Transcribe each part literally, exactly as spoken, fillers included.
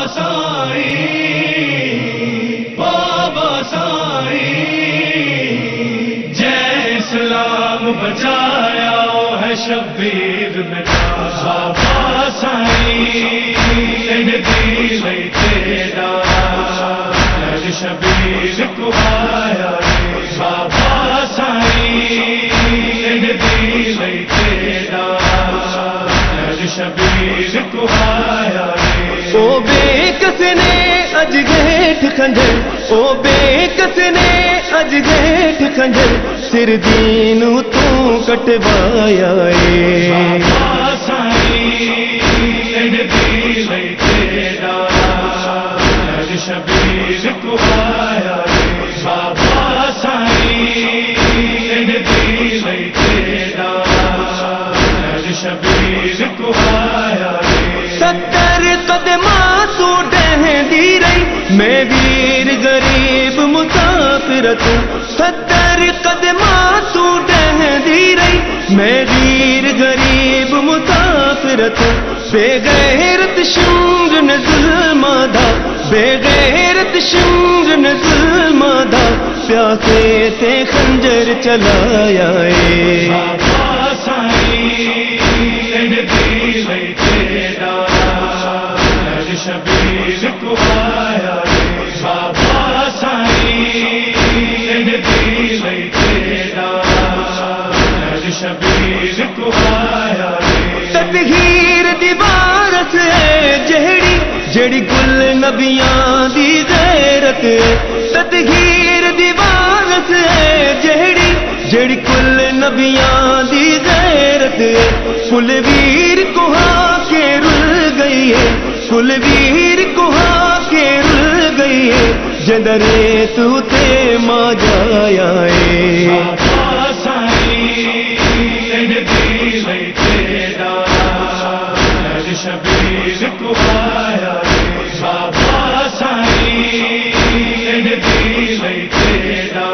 سائی بابا سائی جے اسلام بچایا ہے شبیر میں بابا سائی دی لئی تیرا شبیر کو آیا بابا سائی دی لئی تیرا شبیر کو آیا او بے کس نے اج گیٹ کنجر او بے کس نے اج گیٹ کنجر سر دین تو کٹوایا اے بابا سائی دی لئی تیرا شبیر کو آیا بابا سائی دی لئی تیرا شبیر کو آیا ستر قدماں تو ڈہندی رہی میں ویر غریب مسافرت ستر قدماں تو ڈہندی رہی میں ویر غریب مسافرت بے غیرت شنگ نے ظلماں دا بے غیرت شنگ نے ظلماں دا پیاسے تے خنجر چلایا اے بابا سائی دی لئی تیرا شبیر کو آیا بابا سائی دی لئی تیرا شبیر کو آیا تطہیر دیوار سے جہڑی جڑی گل نبیاں دی غیرت تطہیر دیوار سے جہڑی جڑی گل نبیاں دی غیرت کل ویر کوہا کے رل گئی ہے کل ویر کوہا کے رل گئی ہے جدرے تو تے ماں جایا اے بابا سائی دی لئی تیرا شبیر کو آیا بابا سائی دی لئی تیرا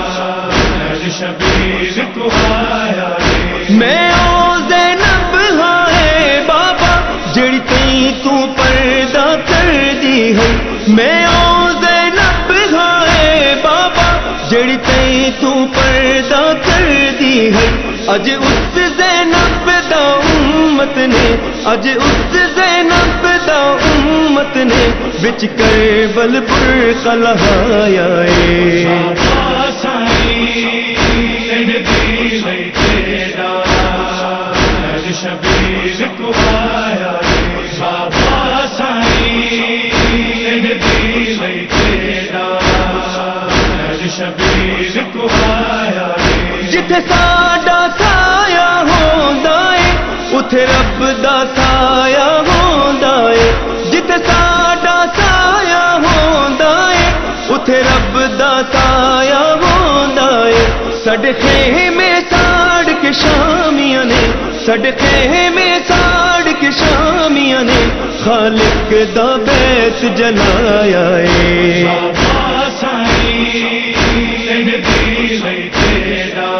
شبیر کو آیا میں او زینب ہائے بابا جڑی تئی تو پردہ کر دی ہے میں او زینب ہائے بابا جڑی تئی تو پردہ کر دی ہے اج اس زینب دا امت نے اج اس زینب دا امت نے وچ کربل برقع لہایا اے بابا سائی دی لئی تیرا شبیر کو آیا بابا سائی دی لئی تیرا شبیر کو آیا جتھے ساڈا سایہ ہوندا اے اتھے رب دا سایہ ہوندا اے جتھے ساڈا سایہ ہوندا اے اتھے رب دا سایہ ہوندا اے ساڈے خیمے ساڑ کے شامیاں نے ساڈے خیمے ساڑ کے شامیاں نے خالق دا بیت جلایا اے بابا سائی دی لئی تیرا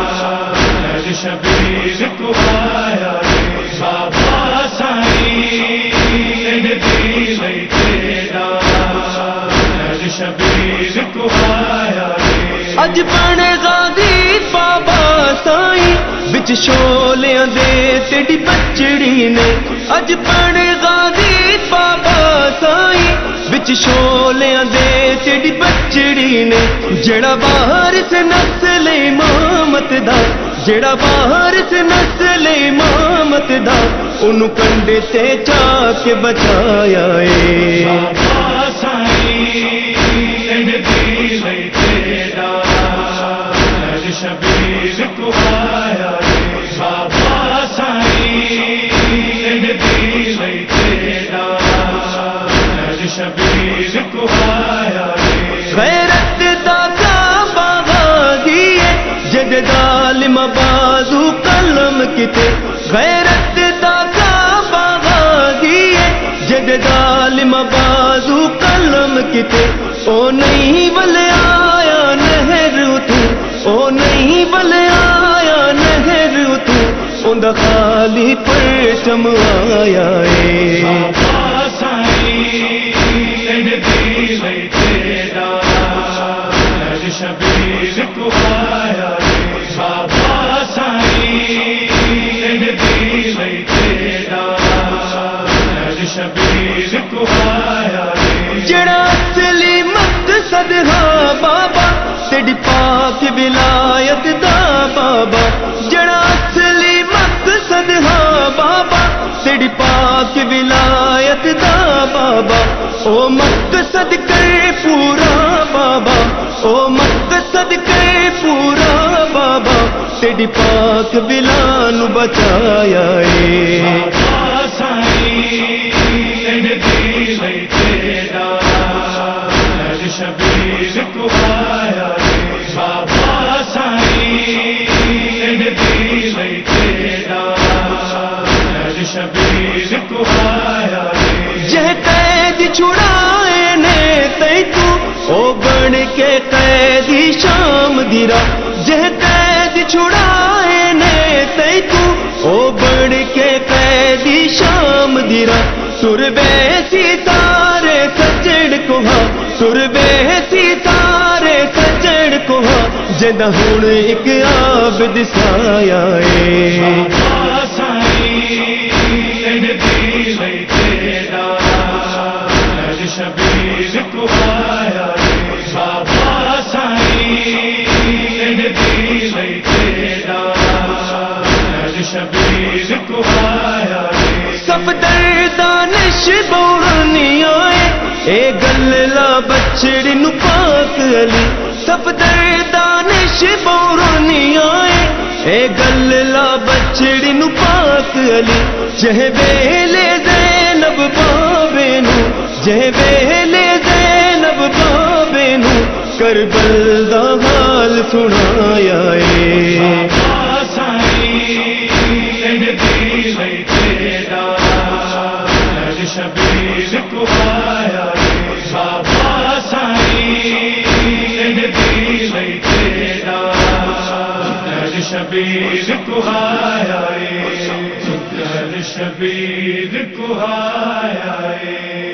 شبیر کو آیا بابا سائی دی لئی تیرا شبیر کو آیا اج بن غازی بابا سائی بچ شولیاں دے تیری بچڑی نے اج بن غازی بابا سائی بچ شولیاں دے تیری بچڑی نے جڑا وارث نسل امامت دا جڑا وارث نسل امامت دا اونوں کنڈے تے چا کے بچایا اے بابا سائی دی لئی تیرا شبیر کو آیا بابا سائی دی لئی تیرا شبیر کو آیا غیرت دا کعبہ دیے جد ظالم بازو قلم کتے غیرت دا کعبہ دیے جد ظالم بازو قلم کتے او نہیں بل آیا نہر تو او نہیں بل آیا نہر تو اند خالی پرچم آیا اے بابا سائی تیری پاک ولایت دا بابا جڑا اصلی مقصد ہاں بابا تیری پاک ولایت دا بابا او مقصد کر پورا بابا او مقصد کر پورا بابا تیری پاک بلال بچایا اے شبیر کو آیا بابا سائی دل تیرا شبیر کو آیا جہ قید چھڑائے نے تے تو او بن کے قیدی شام دی راہ جہ قید چھڑائے نے تے تو او بن کے قیدی شام دی راہ سر بے ستارے سجڑ کو ہاں سر بے ستارے سجڑ کو ہاں جدہ ہن ایک عابد سایا اے شبیر کو آیا بابا سائی دل تیرا شبیر کو آیا صفدر دانش بورانی آئے اے گل لا بچڑی نو پاک علی صفدر دانش بورانی آئے اے گل لا بچڑی نو پاک علی جہ ویلے زینب بابے نو جہ ویلے زینب بابے نو کربل دا حال سنایا اے شبیر کو آیا بابا سائی دل تیرا شبیر کو آیا شبیر کو آیا